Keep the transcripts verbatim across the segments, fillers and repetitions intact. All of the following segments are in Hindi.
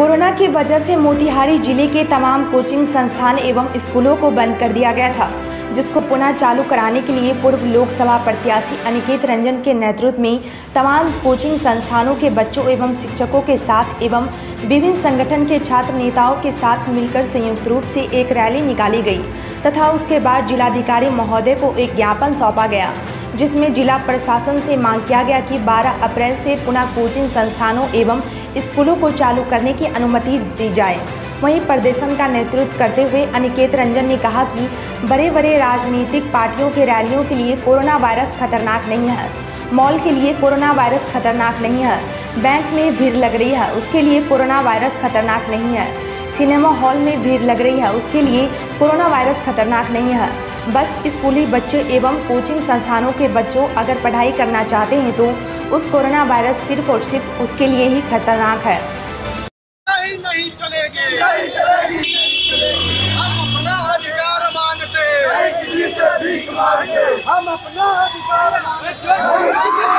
कोरोना की वजह से मोतिहारी जिले के तमाम कोचिंग संस्थान एवं स्कूलों को बंद कर दिया गया था, जिसको पुनः चालू कराने के लिए पूर्व लोकसभा प्रत्याशी अनिकेत रंजन के नेतृत्व में तमाम कोचिंग संस्थानों के बच्चों एवं शिक्षकों के साथ एवं विभिन्न संगठन के छात्र नेताओं के साथ मिलकर संयुक्त रूप से एक रैली निकाली गई तथा उसके बाद जिलाधिकारी महोदय को एक ज्ञापन सौंपा गया, जिसमें जिला प्रशासन से मांग किया गया कि बारह अप्रैल से पुनः कोचिंग संस्थानों एवं स्कूलों को चालू करने की अनुमति दी जाए। वहीं प्रदर्शन का नेतृत्व करते हुए अनिकेत रंजन ने कहा कि बड़े बड़े राजनीतिक पार्टियों के रैलियों के लिए कोरोना वायरस खतरनाक नहीं है, मॉल के लिए कोरोना वायरस खतरनाक नहीं है, बैंक में भीड़ लग रही है उसके लिए कोरोना वायरस खतरनाक नहीं है, सिनेमा हॉल में भीड़ लग रही है उसके लिए कोरोना वायरस खतरनाक नहीं है। बस स्कूली बच्चे एवं कोचिंग संस्थानों के बच्चों अगर पढ़ाई करना चाहते हैं तो उस कोरोना वायरस सिर्फ और सिर्फ उसके लिए ही खतरनाक है। नहीं, नहीं चलेगी, नहीं चलेगी, हम अपना अधिकार मांगते, किसी से भीख मांगते, हम अपना अधिकार मांगते।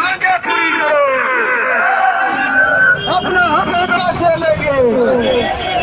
अपना हक कैसे लेंगे?